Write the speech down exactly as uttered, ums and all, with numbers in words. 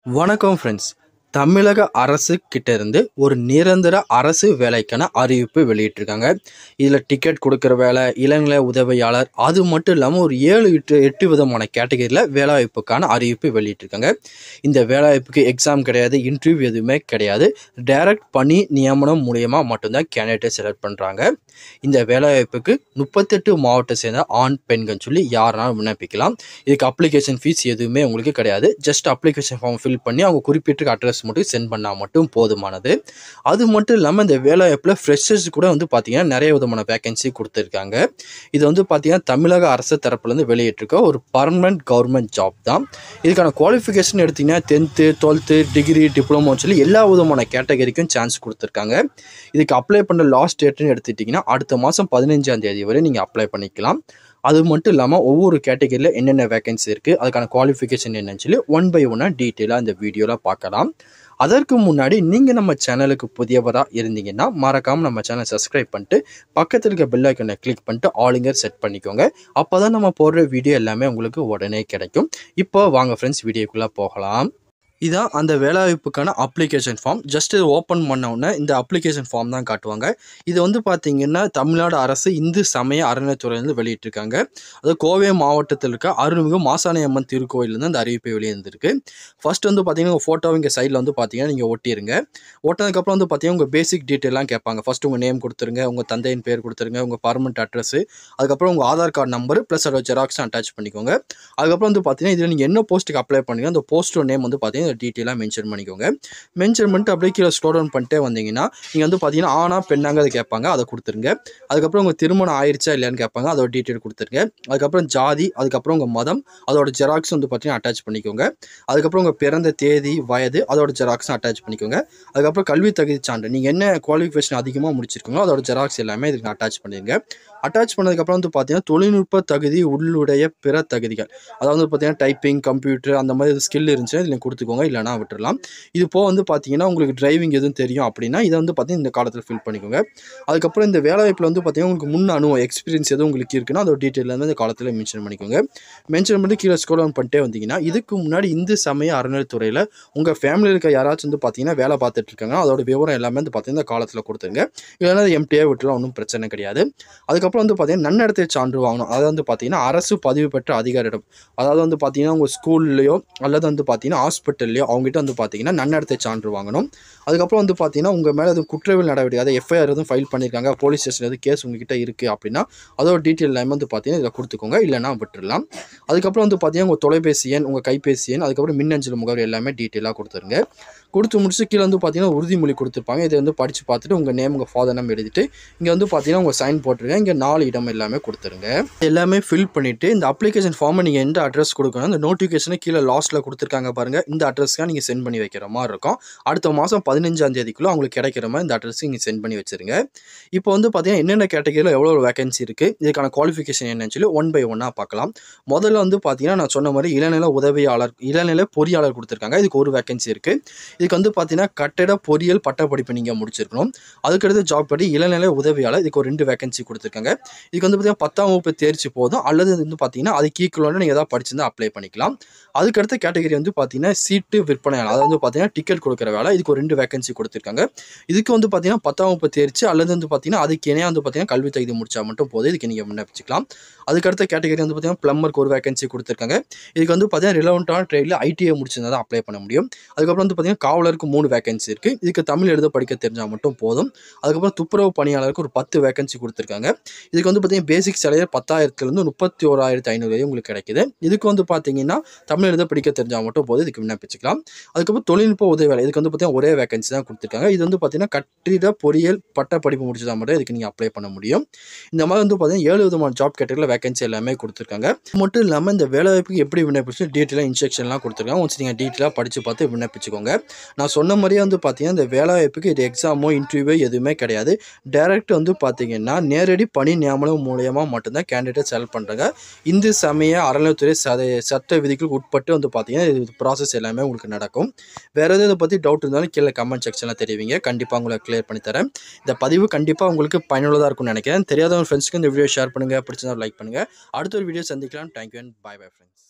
வணக்கம் ஃப்ரெண்ட்ஸ். தமிழக அரசு கிட்ட இருந்து ஒரு நிரந்தர அரசு வேலைக்கான அறிவிப்பு வெளியிட்டிருக்காங்க. இதில் டிக்கெட் கொடுக்குற வேலை, இளநிலை உதவியாளர், அது மட்டும் இல்லாமல் ஒரு ஏழு எட்டு எட்டு விதமான கேட்டகரியில் வேலைவாய்ப்புக்கான அறிவிப்பு வெளியிட்டிருக்காங்க. இந்த வேலைவாய்ப்புக்கு எக்ஸாம் கிடையாது, இன்டர்வியூ எதுவுமே கிடையாது. டைரக்ட் பணி நியமனம் மூலியமாக மட்டும்தான் கேண்டிடேட் செலக்ட் பண்ணுறாங்க. இந்த வேலைவாய்ப்புக்கு முப்பத்தெட்டு மாவட்டத்தை சேர்ந்த ஆண் பெண்கள் சொல்லி யாருனாலும் விண்ணப்பிக்கலாம். இதுக்கு அப்ளிகேஷன் ஃபீஸ் எதுவுமே உங்களுக்கு கிடையாது. ஜஸ்ட் அப்ளிகேஷன் ஃபார்ம் ஃபில் பண்ணி அவங்க குறிப்பிட்ட அட்ரஸ் மட்டும் சென்ட் பண்ணால் மட்டும் போதுமானது. அது மட்டும் இல்லாமல் இந்த வேலைவாய்ப்பில் ஃப்ரெஷர்ஸ் கூட வந்து பார்த்தீங்கன்னா நிறைய விதமான வேகன்சி கொடுத்துருக்காங்க. இது வந்து பார்த்தீங்கன்னா தமிழக அரசு தரப்புலேருந்து வெளியிட்டிருக்க ஒரு பர்மனன்ட் கவர்மெண்ட் ஜாப் தான். இதுக்கான குவாலிஃபிகேஷன் எடுத்திங்கன்னா டென்த்து டுவெல்த்து டிகிரி டிப்ளமோன்னு சொல்லி எல்லா விதமான கேட்டகரிக்கும் சான்ஸ் கொடுத்துருக்காங்க. இதுக்கு அப்ளை பண்ண லாஸ்ட் டேட்னு எடுத்துட்டிங்கன்னா அடுத்த மாதம் பதினஞ்சாம் தேதி வரை நீங்கள் அப்ளை பண்ணிக்கலாம். அது மட்டும் இல்லாமல் ஒவ்வொரு கேட்டகரியில் என்னென்ன வேகன்சி இருக்குது, அதுக்கான குவாலிஃபிகேஷன் என்னன்னு சொல்லி ஒன் பை ஒன்னாக டீட்டெயிலாக இந்த வீடியோவில் பார்க்கலாம். அதற்கு முன்னாடி நீங்கள் நம்ம சேனலுக்கு புதியவராக இருந்தீங்கன்னா மறக்காமல் நம்ம சேனலை சப்ஸ்கிரைப் பண்ணிட்டு பக்கத்தில் இருக்க பெல் ஐக்கனை கிளிக் பண்ணிட்டு ஆலிங்கர் செட் பண்ணிக்கோங்க. அப்போ தான் நம்ம போடுற வீடியோ எல்லாமே உங்களுக்கு உடனே கிடைக்கும். இப்போ வாங்க ஃப்ரெண்ட்ஸ், வீடியோக்குள்ளே போகலாம். இதான் அந்த வேலைவாய்ப்புக்கான அப்ளிகேஷன் ஃபார்ம். ஜஸ்ட் இது ஓப்பன் பண்ண உடனே இந்த அப்ளிகேஷன் ஃபார்ம் தான் காட்டுவாங்க. இது வந்து பார்த்தீங்கன்னா தமிழ்நாடு அரசு இந்து சமய அறநிலையத்துறையிலேருந்து வெளியிட்டிருக்காங்க. அது கோவை மாவட்டத்தில் இருக்க அருள்மிகு மாசாணி அம்மன் திருக்கோயிலேருந்து அந்த அறிவிப்பை வெளியிருந்திருக்கு. ஃபர்ஸ்ட் வந்து பார்த்தீங்கன்னா உங்கள் ஃபோட்டோ இங்கே சைடில் வந்து பார்த்தீங்கன்னா நீங்கள் ஒட்டிடுங்க. ஒட்டினதுக்கப்புறம் வந்து பார்த்தீங்கன்னா உங்கள் பேசிக் டீட்டெயிலாம் கேட்பாங்க. ஃபர்ஸ்ட் உங்கள் நேம் கொடுத்துருங்க, உங்கள் தந்தையின் பேர் கொடுத்துருங்க, உங்கள் பர்மனெண்ட் அட்ரஸ், அதுக்கப்புறம் உங்கள் ஆதார் கார்டு நம்பர் ப்ளஸ் அதோட ஜெராக்ஸும் அட்டாச் பண்ணிக்கோங்க. அதுக்கப்புறம் வந்து பார்த்தீங்கன்னா இதில் நீங்கள் என்ன போஸ்ட்டுக்கு அப்ளை பண்ணுங்க அந்த போஸ்ட்டோட நேம் வந்து பார்த்தீங்கன்னா டீட்டெயிலாக மென்ஷன் பண்ணிக்கோங்க. மென்ஷன் பண்ணிட்டு அப்படியே கீழே ஸ்க்ரோல் டவுன் பண்ணிட்டே வந்தீங்கன்னா நீங்கள் வந்து பார்த்தீங்கன்னா ஆனா பெண்ணாங்க அதை கேட்பாங்க, அதை கொடுத்துருங்க. அதுக்கப்புறம் உங்கள் திருமணம் ஆயிடுச்சா இல்லையான்னு கேட்பாங்க, அதோட டீட்டெயில் கொடுத்துருங்க. அதுக்கப்புறம் ஜாதி, அதுக்கப்புறம் உங்கள் மதம், அதோட ஜெராக்ஸ் வந்து பார்த்தீங்கன்னா அட்டாச் பண்ணிக்கோங்க. அதுக்கப்புறம் உங்கள் பிறந்த தேதி, வயது, அதோட ஜெராக்ஸும் அட்டாச் பண்ணிக்கோங்க. அதுக்கப்புறம் கல்வி தகுதி சான்று, நீங்கள் என்ன குவாலிஃபிகேஷன் அதிகமாக முடிச்சிருக்கீங்களோ அதோட ஜெராக்ஸ் எல்லாமே இதுக்கு அட்டாச் பண்ணிடுங்க. அட்டாச் பண்ணதுக்கப்புறம் வந்து பார்த்தீங்கன்னா தொழில்நுட்ப தகுதி உள்ளுடைய பிற தகுதிகள், அதாவது பார்த்தீங்கன்னா டைப்பிங், கம்ப்யூட்டர் அந்த மாதிரி ஸ்கில் இருந்துச்சுன்னா இதில் கொடுத்துக்கோங்க, இல்லைனா விட்டுடலாம். இது போக வந்து பார்த்தீங்கன்னா உங்களுக்கு டிரைவிங் எதுவும் தெரியும் அப்படின்னா இதை வந்து பார்த்தீங்கன்னா இந்த காலத்தில் ஃபில் பண்ணிக்கோங்க. அதுக்கப்புறம் இந்த வேலைவாய்ப்பில் வந்து பார்த்தீங்கன்னா உங்களுக்கு முன் அனுபவம் எக்ஸ்பீரியன்ஸ் எதுவும் உங்களுக்கு இருக்குன்னா அதோட டீட்டெயில் வந்து இந்த காலத்தில் மென்ஷன் பண்ணிக்கோங்க. மென்ஷன் பண்ணி கீழே ஸ்க்ரோல் டவுன் பண்ணிட்டே வந்தீங்கன்னா இதுக்கு முன்னாடி இந்து சமய அறநிலையத்துறையில் உங்கள் ஃபேமிலியில் இருக்க யாராச்சும் வந்து பார்த்தீங்கன்னா வேலை பார்த்துட்டு இருக்காங்க, அதோட விவரம் எல்லாமே வந்து பார்த்தீங்கன்னா இந்த காலத்தில் கொடுத்துருங்க. இல்லைன்னா எம்டியாக விட்டுலாம் ஒன்றும் பிரச்சனை கிடையாது. அதுக்கப்புறம் வந்து பார்த்தீங்கன்னா நன்னடத்தை சான்று வாங்கணும். அதாவது வந்து பார்த்தீங்கன்னா அரசு பதிவு பெற்ற அதிகாரியிடம், அதாவது வந்து பார்த்தீங்கன்னா உங்கள் ஸ்கூல்லையோ அல்லது வந்து பார்த்தீங்கன்னா ஹாஸ்பிட்டல்லையோ அவங்ககிட்ட வந்து பார்த்தீங்கன்னா நன்னடத்தை சான்று வாங்கணும். அதுக்கப்புறம் வந்து பார்த்தீங்கன்னா உங்கள் மேலே எதுவும் குற்றவியல் நடவடிக்கை, அதாவது எஃப்ஐஆர் எதுவும் ஃபைல் பண்ணியிருக்காங்க, போலீஸ் ஸ்டேஷன் எதுவும் கேஸ் உங்ககிட்ட இருக்குது அப்படின்னா அதோட டீட்டெயில் எல்லாமே வந்து பார்த்தீங்கன்னா இதில் கொடுத்துக்கோங்க, இல்லைனா விட்டுடலாம். அதுக்கப்புறம் வந்து பார்த்தீங்கன்னா உங்கள் தொலைபேசி எண், உங்கள் கைபேசி எண், அதுக்கப்புறம் மின்னஞ்சல் முகவரி எல்லாமே டீட்டெயிலாக கொடுத்துருங்க. கொடுத்து முடிச்சு கீழே வந்து பார்த்தீங்கன்னா உறுதிமொழி கொடுத்துருப்பாங்க. இதை வந்து படித்து பார்த்துட்டு உங்கள் நேம், உங்கள் ஃபாதர் நேம் எழுதிட்டு இங்கே வந்து பார்த்தீங்கன்னா உங்கள் சைன் போட்டுருங்க. இங்கே நாலு இடம் எல்லாமே கொடுத்துருங்க. எல்லாமே ஃபில் பண்ணிவிட்டு இந்த அப்ளிகேஷன் ஃபார்மை நீங்கள் எந்த அட்ரஸ் கொடுக்கணும் இந்த நோட்டிஃபிகேஷனை கீழே லாஸ்ட்டில் கொடுத்துருக்காங்க பாருங்கள், இந்த அட்ரஸ்க்காக நீங்கள் சென்ட் பண்ணி வைக்கிற மாதிரி இருக்கும். அடுத்த மாதம் பதினஞ்சாம் தேதிக்குள்ளே அவங்களுக்கு கிடைக்கிற மாதிரி இந்த அட்ரஸுக்கு நீங்கள் சென்ட் பண்ணி வச்சுருங்க. இப்போ வந்து பார்த்தீங்கன்னா என்னென்ன கேட்டகரியில் எவ்வளோ வேகன்சி இருக்குது, இதுக்கான குவாலிஃபிகேஷன் என்னன்னு சொல்லி ஒன் பை ஒன்னாக பார்க்கலாம். முதல்ல வந்து பார்த்தீங்கன்னா நான் சொன்ன மாதிரி இளநிலை உதவியாளர், இளநிலை பொறியாளர் கொடுத்துருக்காங்க. இதுக்கு ஒரு வேகன்சி இருக்குது. இதுக்கு வந்து பார்த்தீங்கன்னா கட்டட பொறியியல் பட்டப்படிப்பு நீங்கள் முடிச்சிருக்கணும். அதுக்கடுத்து ஜாப் படி இளநிலை உதவியாளர், இதுக்கு ஒரு ரெண்டு வேகன்சி கொடுத்துருக்காங்க. இதுக்கு வந்து பார்த்தீங்கன்னா பத்தாம் வகுப்பு தேர்ச்சி போதும், அல்லது வந்து பார்த்தீங்கன்னா அதுக்கு ஈக்குவலான நீங்கள் ஏதாவது படிச்சிருந்தா அப்ளை பண்ணிக்கலாம். அதுக்கடுத்த கேட்டகரி வந்து பார்த்தீங்கன்னா சீட்டு விற்பனையாளர், அதாவது வந்து பார்த்தீங்கன்னா டிக்கெட் கொடுக்குற வேலை, இதுக்கு ஒரு ரெண்டு வேகன்சி கொடுத்துருக்காங்க. இதுக்கு வந்து பார்த்தீங்கன்னா பத்தாம் வகுப்பு தேர்ச்சி அல்லது வந்து பார்த்தீங்கன்னா அதுக்கு இணையாக வந்து பார்த்தீங்கன்னா கல்வி தகுதி முடிச்சா மட்டும் போதும், இதுக்கு நீங்கள் விண்ணப்பிச்சுக்கலாம். அதுக்கடுத்த கேட்டகரி வந்து பார்த்தீங்கன்னா பிளம்பருக்கு ஒரு வேகன்சி கொடுத்துருக்காங்க. இதுக்கு வந்து பார்த்தீங்கன்னா ரிலவெண்ட்டான ட்ரேடில் ஐடிஐ முடிச்சிருந்தா தான் அப்ளை பண்ண முடியும். அதுக்கப்புறம் வந்து பார்த்தீங்கன்னா காவலருக்கு மூணு வேகன்சி இருக்குது. இதுக்கு தமிழ் எழுத படிக்க தெரிஞ்சால் மட்டும் போதும். அதுக்கப்புறம் துப்புரவு பணியாளருக்கு ஒரு பத்து வேகன்சி கொடுத்துருக்காங்க. இதுக்கு வந்து பார்த்தீங்கன்னா பேசிக் சேலரி பத்தாயிரத்துலேருந்து முப்பத்தி ஓராயிரத்தி ஐநூறு வரை உங்களுக்கு கிடைக்குது. இதுக்கு வந்து பார்த்தீங்கன்னா தமிழ் எழுத படிக்க தெரிஞ்சால் மட்டும் போதும், இதுக்கு விண்ணப்பிச்சுக்கலாம். அதுக்கப்புறம் தொழில்நுட்ப உதவி வேலை, இதுக்கு வந்து பார்த்தீங்கன்னா ஒரே வேகன்சி தான் கொடுத்துருக்காங்க. இது வந்து பார்த்தீங்கன்னா கட்டிட பொறியியல் பட்ட படிப்பு முடிச்சதா மட்டும் இதுக்கு நீங்கள் அப்ளை பண்ண முடியும். இந்த மாதிரி வந்து பார்த்தீங்கன்னா ஏழு விதமான ஜாப் கேட்டகரியில் வேகன்சி எல்லாமே கொடுத்துருக்காங்க. மட்டும் இல்லாமல் இந்த வேலைவாய்ப்புக்கு எப்படி விண்ணப்பிச்சு டீட்டெயிலாக இன்ஸ்ட்ரக்ஷன்லாம் கொடுத்துருக்காங்க. ஒன்ஸ் நீங்கள் டீட்டெயிலாக படித்து பார்த்து விண்ணப்பிச்சுக்கோங்க. நான் சொன்ன மாதிரியே வந்து பார்த்தீங்கன்னா இந்த வேலைவாய்ப்புக்கு இது எக்ஸாமோ இன்டர்வியூவோ எதுவுமே கிடையாது. டைரக்ட் வந்து பார்த்தீங்கன்னா நேரடி பணி நியமனம் மூலியமாக மட்டும்தான் கேண்டிடேட் செலக்ட் பண்ணுறாங்க. இந்து சமய அறநிலையத்துறை சட்ட விதிகளுக்கு உட்பட்டு வந்து பார்த்தீங்கன்னா இது ப்ராசஸ் எல்லாமே உங்களுக்கு நடக்கும். வேறு எதாவது இதை பற்றி டவுட் இருந்தாலும் கீழே கமெண்ட் செக்ஷனில் தெரிவிங்க, கண்டிப்பாக உங்களுக்கு கிளியர் பண்ணி தரேன். இந்த பதிவு கண்டிப்பாக உங்களுக்கு பயனுள்ளதாக இருக்கும்னு நினைக்கிறேன். தெரியாதவங்க ஃப்ரெண்ட்ஸ்க்கு இந்த வீடியோ ஷேர் பண்ணுங்கள், பிடிச்சதா லைக் பண்ணுங்கள். அடுத்த ஒரு வீடியோ சந்திக்கலாம். Thank you and bye bye friends.